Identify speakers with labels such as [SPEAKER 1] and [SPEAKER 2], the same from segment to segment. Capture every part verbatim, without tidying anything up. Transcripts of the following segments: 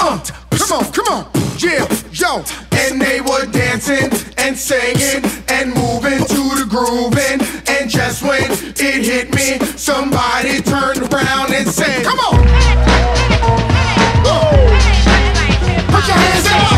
[SPEAKER 1] Uh, come on, come on, yeah, yo. And they were dancing and singing and moving to the grooving. And just when it hit me, somebody turned around and said, come on. Uh, put your hands up.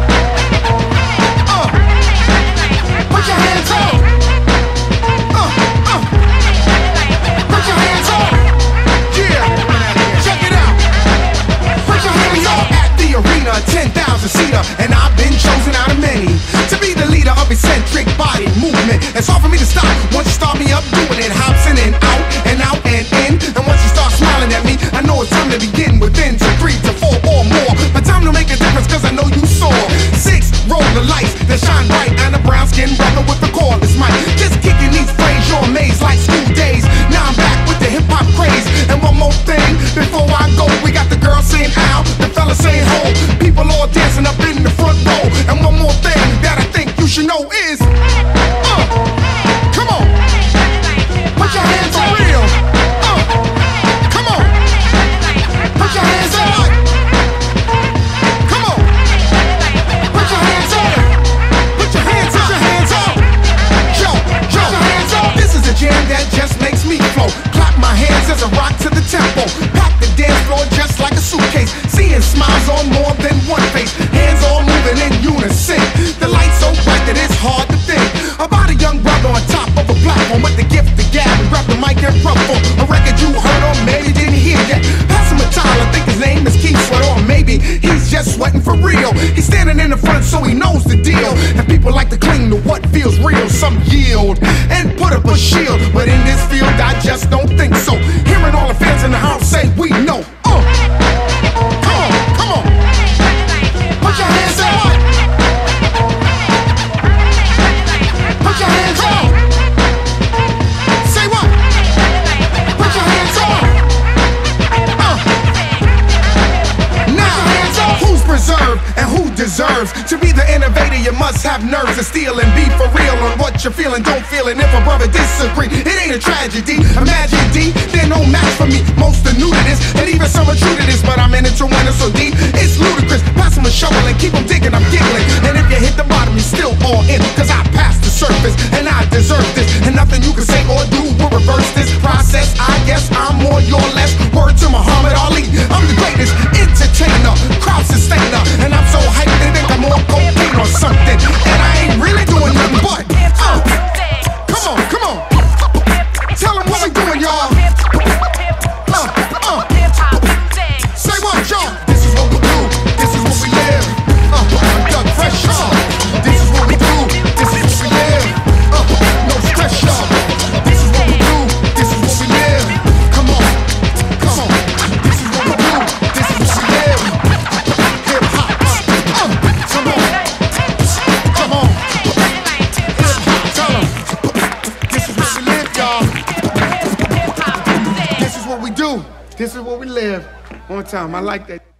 [SPEAKER 1] Uh, put your hands up. Uh, uh, put your hands up. Yeah, check it out. Put your hands up. At the arena, ten thousand seater, and I've been chosen out of many to be the leader of eccentric body movement. It's hard for me to stop once you start me up doing it. Hopsin' and out and out and in. And once you start smiling at me, I know it's time to begin within to three to four or more. But time to make a difference, cause I know you saw six roller lights that shine bright, and a brown skinned brother with the cordless mic. Just kicking these phrases, you're amazed like school days. Now I'm back with the hip hop craze. And one more thing before I go, we got the girl saying ow, the fella saying ho, people all dancing up in the front row. And one more thing that I think you should know is, uh, come on, put your hands on real. Uh, come on, put your hands up. Come on, put your hands up. Put your hands up. Put your hands up. Yo, yo, put your hands up. This is a jam that just makes me flow. Clap my hands as I rock to the tempo. Pack the dance floor just like a suitcase. Seeing smiles on more than one face. Hands all moving in unison. The light's so bright that it's hard to think about a young brother on top of a platform with the gift to gab and grab the mic and ruffle a record you heard or maybe didn't hear yet. Pass him a towel, I think his name is Keith Sweat, or maybe he's just sweating for real. He's standing in the front so he knows the deal, and people like to cling to what feels real. Some yield and put up a shield, but in this field I just don't think so. Hearing all the fans in the house say we know. Uh, come on, come on, put your hands up. Put your hands up. Say what? Put your hands up. Uh. Now, hands up. Who's preserved and who deserves to be the innovator? You must have nerves to steal and be for real on what you're feeling. Don't feel it if a brother disagree. It ain't a tragedy. Imagine D, they're no match for me. Most are new to this, and even some are true to this, but I'm in it to win it so deep. It's ludicrous. Pass them a shovel and keep them digging. I'm giggling. And if you hit the bottom, you're still all in, cause I passed the surface and I deserve this. And nothing you can say or do will reverse this process. I guess I'm more, you're less. Word to Muhammad Ali, I'm the greatest entertainer, crowd sustainer, and I'm so hyped they think I'm more cocaine or something. And I ain't really doing nothing but uh, come on, come on. Tell them what we doing, y'all. Uh, uh. Say what, y'all? This is what we do. This is what we live. Uh, I'm Doug Fresh, y'all. This is what we do. This is what we live. Uh, no stress, y'all. This is what we do. This is what we live. Come on, come on. This is what we do. This is what we live. Hip hop. Uh, come on, come on. Hip hop. Tell them. This is what we live, y'all. This is what we do. This is what we live. One time, I like that.